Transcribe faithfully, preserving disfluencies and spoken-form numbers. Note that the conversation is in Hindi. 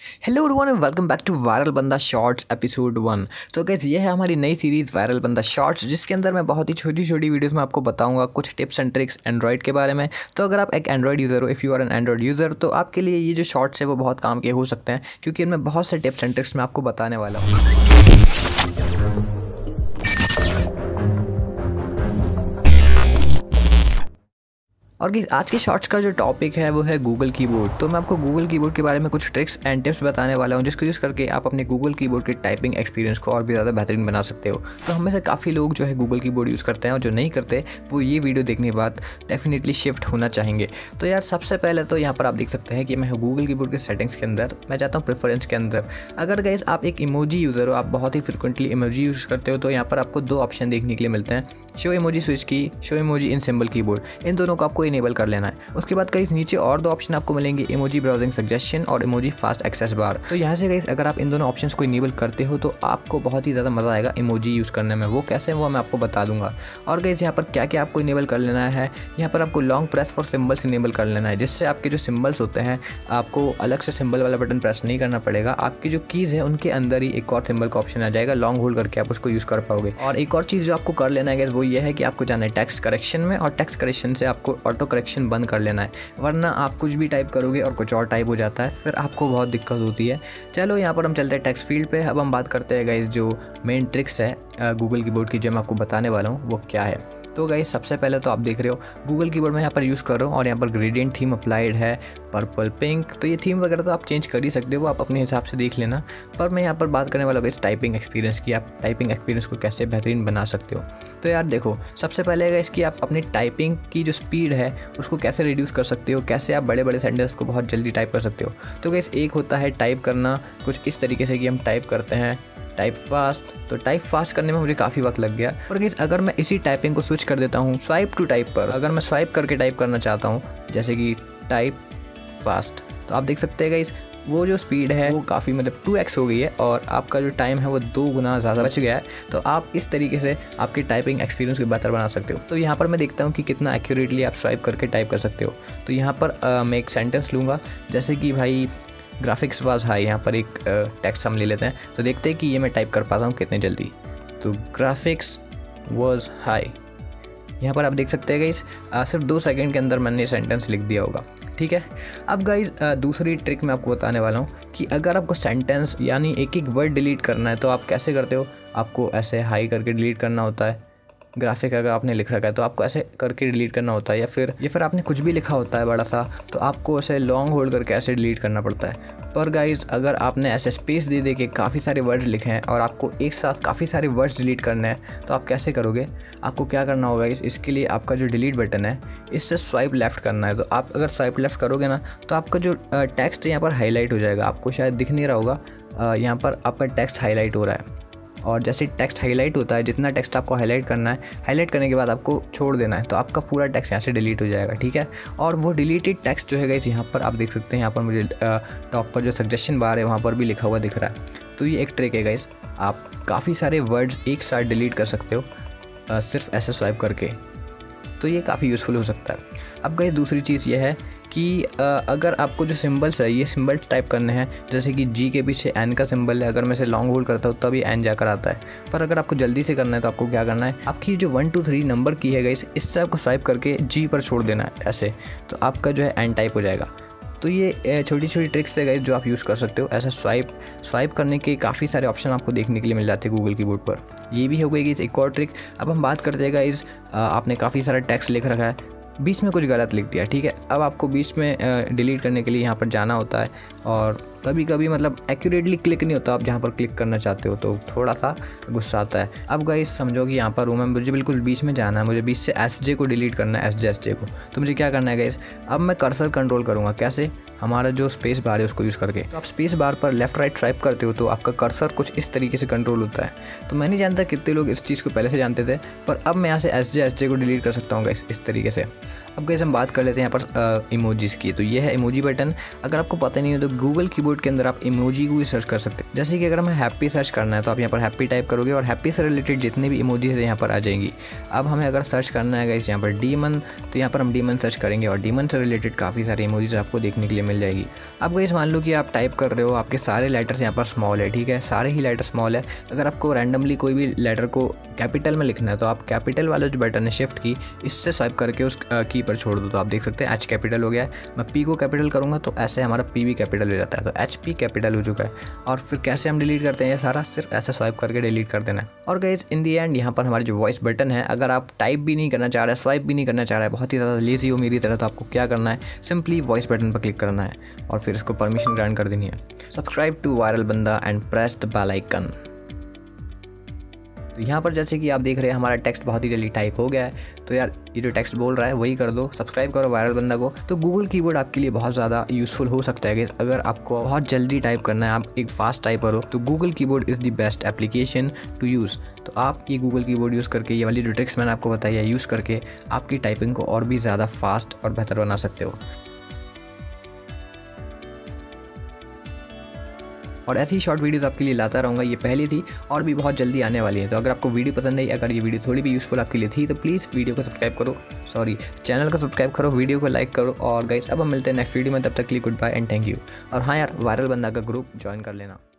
Hello everyone and welcome back to viral Banda shorts episode one. तो गाइस ये है हमारी नई सीरीज़ वायरल बंदा शॉर्ट्स, जिसके अंदर मैं बहुत ही छोटी छोटी वीडियोस में आपको बताऊंगा कुछ टिप्स एंड ट्रिक्स एंड्रॉइड के बारे में। तो अगर आप एक एंड्रॉइड यूज़र हो, if you are an Android user, तो आपके लिए ये जो शॉर्ट्स है वो बहुत काम के हो सकते हैं, क्योंकि इनमें बहुत से टिप्स एंड ट्रिक्स मैं आपको बताने वाला हूँ। और कि आज के शॉर्ट्स का जो टॉपिक है वो है गूगल कीबोर्ड। तो मैं आपको गूगल कीबोर्ड के बारे में कुछ ट्रिक्स एंड टिप्स बताने वाला हूँ, जिसको यूज़ करके आप अपने गूगल कीबोर्ड की टाइपिंग एक्सपीरियंस को और भी ज़्यादा बेहतरीन बना सकते हो। तो हम में से काफ़ी लोग जो है गूगल कीबोर्ड यूज़ करते हैं, और जो नहीं करते वो ये वीडियो देखने के बाद डेफिनेटली शिफ्ट होना चाहेंगे। तो यार सबसे पहले तो यहाँ पर आप देख सकते हैं कि मैं गूगल कीबोर्ड के सेटिंग्स के अंदर मैं जाता हूँ प्रेफरेंस के अंदर। अगर गाइस आप एक इमोजी यूज़र हो, आप बहुत ही फ्रिक्वेंटली इमोजी यूज़ करते हो, तो यहाँ पर आपको दो ऑप्शन देखने के लिए मिलते हैं, शो इमोजी स्विच की, show emoji in symbol keyboard. इन दोनों को आपको इनेबल कर लेना है। उसके बाद कहीं नीचे और दो ऑप्शन आपको मिलेंगे, इमोजी ब्राउजिंग सजेशन और इमोजी फास्ट एक्सेस बार। तो यहाँ से गाइस अगर आप इन दोनों ऑप्शंस को इनेबल करते हो तो आपको बहुत ही ज़्यादा मज़ा आएगा इमोजी यूज़ करने में। वो कैसे वो मैं आपको बता दूंगा। और गाइस यहाँ पर क्या क्या आपको इनेबल कर लेना है, यहाँ पर आपको long press for symbols enable कर लेना है, जिससे आपके जो सिम्बल्स होते हैं आपको अलग से सिम्बल वाला बटन प्रेस नहीं करना पड़ेगा। आपकी जो कीज़ है उनके अंदर ही एक और सिम्बल का ऑप्शन आ जाएगा, लॉन्ग होल्ड करके आप उसको यूज़ कर पाओगे। और एक और चीज़ जो आपको कर लेना है गाइस वो ये है कि आपको जाना है टेक्स्ट करेक्शन में, और टेक्स्ट करेक्शन से आपको ऑटो करेक्शन बंद कर लेना है, वरना आप कुछ भी टाइप करोगे और कुछ और टाइप हो जाता है, फिर आपको बहुत दिक्कत होती है। चलो यहाँ पर हम चलते हैं टेक्स्ट फील्ड पे। अब हम बात करते हैं गाइस जो मेन ट्रिक्स है गूगल कीबोर्ड की, जो मैं आपको बताने वाला हूँ वो क्या है। तो गाइस सबसे पहले तो आप देख रहे हो गूगल कीबोर्ड में यहाँ पर यूज़ कर रहा हूँ, और यहाँ पर ग्रेडियंट थीम अप्लाइड है, पर्पल पिंक। तो ये थीम वगैरह तो आप चेंज कर ही सकते हो, आप अपने हिसाब से देख लेना। पर मैं यहाँ पर बात करने वाला हूँ इस टाइपिंग एक्सपीरियंस की, आप टाइपिंग एक्सपीरियंस को कैसे बेहतरीन बना सकते हो। तो यार देखो, सबसे पहले गाइस कि आप अपनी टाइपिंग की जो स्पीड है उसको कैसे रिड्यूस कर सकते हो, कैसे आप बड़े बड़े सेंटेंस को बहुत जल्दी टाइप कर सकते हो। तो गाइस एक होता है टाइप करना कुछ इस तरीके से कि हम टाइप करते हैं टाइप फास्ट। तो टाइप फास्ट करने में मुझे काफ़ी वक्त लग गया। और गाइस अगर मैं इसी टाइपिंग को स्विच कर देता हूँ स्वाइप टू टाइप पर, अगर मैं स्वाइप करके टाइप करना चाहता हूँ जैसे कि टाइप फास्ट, तो आप देख सकते हैं गाइस वो जो स्पीड है वो काफ़ी मतलब टू एक्स हो गई है, और आपका जो टाइम है वो दो गुना ज़्यादा बच गया है। तो आप इस तरीके से आपकी टाइपिंग एक्सपीरियंस को बेहतर बना सकते हो। तो यहाँ पर मैं देखता हूँ कि कितना एक्यूरेटली आप स्वाइप करके टाइप कर सकते हो। तो यहाँ पर आ, मैं एक सेंटेंस लूँगा, जैसे कि भाई ग्राफिक्स वाज हाई। यहाँ पर एक टेक्स्ट हम ले लेते हैं, तो देखते हैं कि ये मैं टाइप कर पाता हूँ कितने जल्दी। तो ग्राफिक्स वाज हाई, यहाँ पर आप देख सकते हैं गाइस सिर्फ दो सेकंड के अंदर मैंने सेंटेंस लिख दिया होगा। ठीक है। अब गाइस दूसरी ट्रिक मैं आपको बताने वाला हूँ कि अगर आपको सेंटेंस यानी एक एक वर्ड डिलीट करना है तो आप कैसे करते हो। आपको ऐसे हाई करके डिलीट करना होता है, ग्राफिक अगर आपने लिख रखा है तो आपको ऐसे करके डिलीट करना होता है, या फिर या फिर आपने कुछ भी लिखा होता है बड़ा सा तो आपको ऐसे लॉन्ग होल्ड करके ऐसे डिलीट करना पड़ता है। पर गाइस अगर आपने ऐसे स्पेस दे दे के काफ़ी सारे वर्ड्स लिखे हैं और आपको एक साथ काफ़ी सारे वर्ड्स डिलीट करने हैं, तो आप कैसे करोगे। आपको क्या करना होगा इस इसके लिए आपका जो डिलीट बटन है इससे स्वाइप लेफ़्ट करना है। तो आप अगर स्वाइप लेफ़्ट करोगे ना तो आपका जो टेक्स्ट यहाँ पर हाईलाइट हो जाएगा। आपको शायद दिख नहीं रहा होगा, यहाँ पर आपका टेक्स्ट हाईलाइट हो रहा है, और जैसे टेक्स्ट हाईलाइट होता है, जितना टेक्स्ट आपको हाईलाइट करना है, हाईलाइट करने के बाद आपको छोड़ देना है, तो आपका पूरा टेक्स्ट यहाँ से डिलीट हो जाएगा। ठीक है। और वो डिलीटेड टेक्स्ट जो है गाइस यहाँ पर आप देख सकते हैं, यहाँ पर मुझे टॉप पर जो सजेशन बार है वहाँ पर भी लिखा हुआ दिख रहा है। तो ये एक ट्रिक है गाइस, आप काफ़ी सारे वर्ड्स एक साथ डिलीट कर सकते हो सिर्फ ऐसे स्वाइप करके। तो ये काफ़ी यूज़फुल हो सकता है। अब गाइस दूसरी चीज़ ये है कि अगर आपको जो सिंबल्स है ये सिंबल्स टाइप करने हैं, जैसे कि जी के पीछे एन का सिंबल है, अगर मैं इसे लॉन्ग होल्ड करता हूँ तभी एन जाकर आता है। पर अगर आपको जल्दी से करना है तो आपको क्या करना है, आपकी जो वन टू थ्री नंबर की है गाइस इससे आपको स्वाइप करके जी पर छोड़ देना है ऐसे, तो आपका जो है एन टाइप हो जाएगा। तो ये छोटी छोटी ट्रिक्स है गाइस जो आप यूज़ कर सकते हो। ऐसा स्वाइप स्वाइप करने के काफ़ी सारे ऑप्शन आपको देखने के लिए मिल जाते हैं गूगल कीबोर्ड पर। ये भी हो गई गाइस एक और ट्रिक। अब हम बात करते हैं गाइस, आपने काफ़ी सारा टेक्स्ट लिख रखा है, बीच में कुछ गलत लिख दिया। ठीक है। अब आपको बीच में डिलीट करने के लिए यहाँ पर जाना होता है, और कभी कभी मतलब एक्यूरेटली क्लिक नहीं होता आप जहाँ पर क्लिक करना चाहते हो, तो थोड़ा सा गुस्सा आता है। अब गाइस समझो कि यहाँ पर हूँ मैं, मुझे बिल्कुल बीच में जाना है, मुझे बीच से एस जे को डिलीट करना है, एस जे एस जे को। तो मुझे क्या करना है गाइस, अब मैं कर्सर कंट्रोल करूँगा। कैसे, हमारा जो स्पेस बार है उसको यूज़ करके। तो आप स्पेस बार पर लेफ्ट राइट स्वाइप करते हो तो आपका कर्सर कुछ इस तरीके से कंट्रोल होता है। तो मैं नहीं जानता कितने लोग इस चीज़ को पहले से जानते थे, पर अब मैं यहाँ से एस जे एस जे को डिलीट कर सकता हूँ गाइस इस तरीके से। अब गाइस हम बात कर लेते हैं यहाँ पर इमोजीज़ की। तो ये है इमोजी बटन। अगर आपको पता नहीं हो तो गूगल कीबोर्ड के अंदर आप इमोजी को भी सर्च कर सकते हैं। जैसे कि अगर हमें हैप्पी सर्च करना है तो आप यहाँ पर हैप्पी टाइप करोगे और हैप्पी से रिलेटेड जितने भी इमोजीज है यहाँ पर आ जाएंगी। अब हमें अगर सर्च करना है गाइस यहाँ पर डीमन, तो यहाँ पर हम डीमन सर्च करेंगे और डीमन से रिलेटेड काफ़ी सारी इमोजीज आपको देखने के लिए मिल जाएगी। अब गाइस मान लो कि आप टाइप कर रहे हो, आपके सारे लेटर्स यहाँ पर स्मॉल है, ठीक है, सारे ही लेटर स्मॉल है। अगर आपको रैंडमली कोई भी लेटर को कैपिटल में लिखना है तो आप कैपिटल वाला जो बटन है शिफ्ट की, इससे स्वाइप करके उस की पर छोड़ दो तो आप देख सकते हैं एच कैपिटल हो गया है। मैं पी को कैपिटल करूँगा तो ऐसे हमारा पी भी कैपिटल हो जाता है, तो एच पी कैपिटल हो चुका है। और फिर कैसे हम डिलीट करते हैं ये सारा, सिर्फ ऐसे स्वाइप करके डिलीट कर देना है। और गाइस इन दी एंड यहाँ पर हमारी जो वॉइस बटन है, अगर आप टाइप भी नहीं करना चाह रहे, स्वाइप भी नहीं करना चाह रहे, बहुत ही ज़्यादा लेजी हो मेरी तरह, तो आपको क्या करना है, सिंपली वॉइस बटन पर क्लिक करना है और फिर इसको परमिशन ग्रांट कर देनी है। Subscribe to viral Banda and press the bell icon. तो यहाँ पर जैसे कि आप देख रहे हैं हमारा टेक्स्ट बहुत ही जल्दी टाइप हो गया है। तो यार ये जो टेक्स्ट बोल रहा है वही कर दो, सब्सक्राइब करो वायरल बंदा को। तो गूगल कीबोर्ड आपके लिए बहुत ज़्यादा यूज़फुल हो सकता है। अगर आपको बहुत जल्दी टाइप करना है, आप एक फास्ट टाइपर हो, तो Google keyboard is the best application to use. तो आप ये गूगल कीबोर्ड यूज़ करके, ये वाली जो ट्रिक्स मैंने आपको बताई है, यूज़ करके आपकी टाइपिंग को और भी ज़्यादा फास्ट और बेहतर बना सकते हो। और ऐसी ही शॉर्ट वीडियोस आपके लिए लाता रहूँगा। ये पहली थी और भी बहुत जल्दी आने वाली है। तो अगर आपको वीडियो पसंद आई, अगर ये वीडियो थोड़ी भी यूज़फुल आपके लिए थी, तो प्लीज़ वीडियो को सब्सक्राइब करो, सॉरी चैनल को सब्सक्राइब करो, वीडियो को लाइक करो। और गाइस अब हम मिलते हैं नेक्स्ट वीडियो में, तब तक के लिए good bye and thank you. और हाँ यार, वायरल बंदा का ग्रुप ज्वाइन कर लेना।